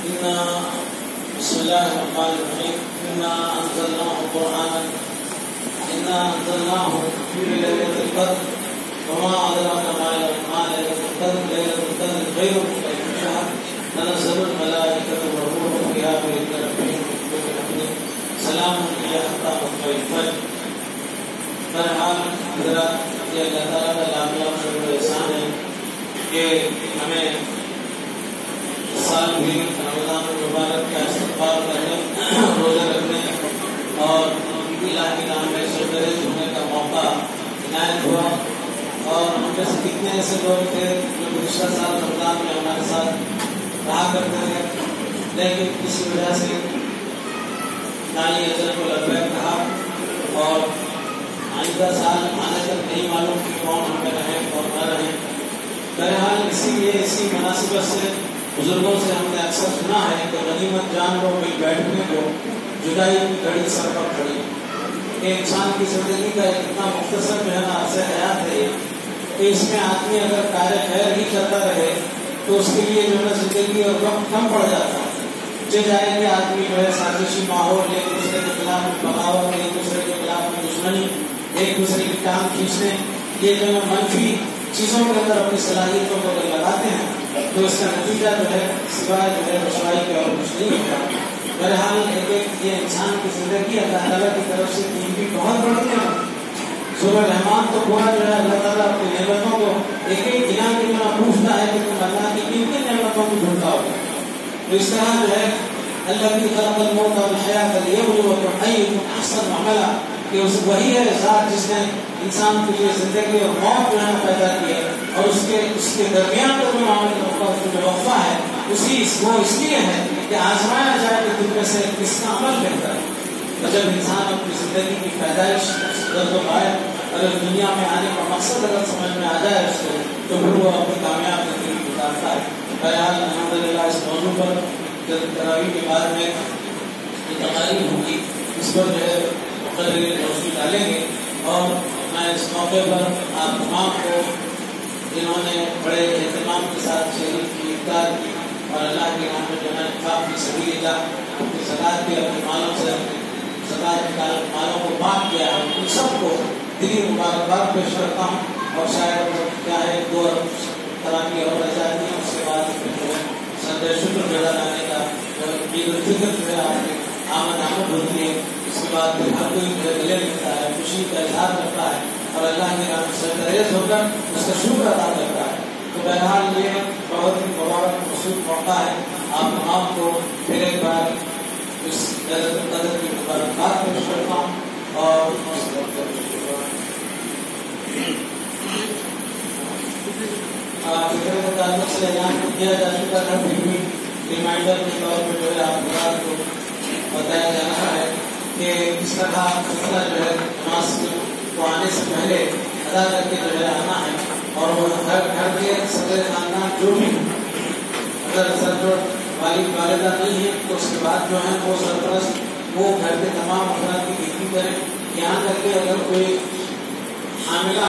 بسم الله الرحمن الرحيم. إنا أنزلناه في ليلة القدر وما أدراك ما ليلة القدر. ليلة القدر خير من ألف شهر تنزل الملائكة والروح فيها بإذن ربهم من كل أمر سلام هي حتى مطلع الفجر. بہرحال حضرات، یہ اللہ تعالیٰ کا لاکھ شکر و احسان ہے کہ ہمیں سال بھی رمضان المبارک کا استقبال کرنے، روزے رکھنے اور اللہ کے نام میں سجدے جھکنے کا موقع عنایت ہوا. اور ہم میں سے کتنے ایسے لوگ تھے جو گزشتہ سال رمضان میں ہمارے ساتھ رہا کرتے تھے، لیکن کسی وجہ سے نہ ہی اجر کو لبیک کہا اور آئندہ سال آنے تک نہیں معلوم کہ کون ہم میں رہیں اور نہ رہیں. بہرحال اسی لیے اسی مناسبت سے بزرگوں سے ہم نے اکثر سنا ہے کہ غنیمت جان لو مل بیٹھنے کو، جدائی کی گھڑی سر پر کھڑی. کہ انسان کی زندگی کا اتنا مختصر جو ہے نا عرصہ حیات ہے کہ اس میں آدمی اگر کار خیر ہی کرتا رہے تو اس کے لیے جو ہے زندگی اور وقت کم پڑ جاتا ہے. جائیں گے آدمی جو ہے سازشی ماحول، ایک دوسرے کے خلاف بغاوت، ایک دوسرے کے خلاف دشمنی، ایک دوسرے کی ٹانگ کھینچنے، یہ جو ہے منفی چیزوں کے اندر اپنی صلاحیتوں کو لگاتے ہیں تو اس کا نتیجہ جو ہے سوائے جو ہے رسوائی کے اور کچھ نہیں ہوتا. بہرحال یہ انسان کی زندگی اللہ تعالیٰ کی طرف سے دین بھی بہت بڑی ہے. سورہ رحمان تو پورا جو ہے اللہ تعالیٰ اپنی نعمتوں کو ایک ایک گنا کے بنا پوچھتا ہے کہ تم اللہ کی کن کن نعمتوں کو ڈھونڈتا ہوگا. تو اس طرح جو ہے اللہ کی خلق الموت والحیات لیبلوکم ایکم احسن عملا، کہ وہی ہے ذات جس نے انسان کے لیے زندگی اور موت جو ہے پیدا کی ہے اور اس کے درمیان کا جو معاملہ جو وقفہ ہے وہ اس لیے ہے کہ آزمایا جائے کہ تم میں سے کس کا عمل بہتر ہے. اور جب انسان اپنی زندگی کی پیدائش درد و بائے اگر دنیا میں آنے کا مقصد اگر سمجھ میں آ جائے اس کو تو پھر وہ اپنی کامیاب زندگی گزارتا ہے. بہرحال الحمدللہ اس موضوع پر تراویح کے بعد میں تقاریر ہوگی، اس پر جو ہے روشنی ڈالیں گے. اور میں اس موقع پر آپ تمام کو جنہوں نے بڑے اہتمام کے ساتھ شہید کی افطار کی اور اللہ کے نام میں جو ہے کافی سبیل اللہ اپنی زکات کی اپنے مالوں سے زکات مالوں کو بانٹ کیا ہے، ان سب کو دلی مبارکباد پیش کرتا ہوں. اور شاید کیا ہے 2 تراویح اور رہ جاتی ہیں، اس کے بعد سندے شکر ادا لانے کا عید الفطر جو ہے آمد ہوتی ہے. اس کے بعد ہر کوئی گلے لکھتا ہے، خوشی کا اظہار کرتا ہے اور اللہ کے نام سے ریز ہو کر اس کا شکر ادا کرتا ہے. تو بہرحال یہ بہت ہی مبارک مصروف موقع ہے. آپ تمام کو پھر ایک بار اس قدر کی مبارکباد پیش کرتا ہوں. اور فکر کے تعلق سے اعلان کیا جا چکا تھا، پھر بھی ریمائنڈر کے طور پر جو ہے آپ کو بتایا جا رہا ہے کہ کس طرح فیصلہ جو ہے نماز کو آنے سے پہلے ادا کر کے جو ہے آنا ہے. اور وہ گھر کے صدر خاندان جو بھی اگر سرپرست والدہ نہیں ہے تو اس کے بعد جو ہے وہ سرپرست وہ گھر کے تمام افراد کی دیکھی کریں. یہاں تک کہ اگر کوئی حاملہ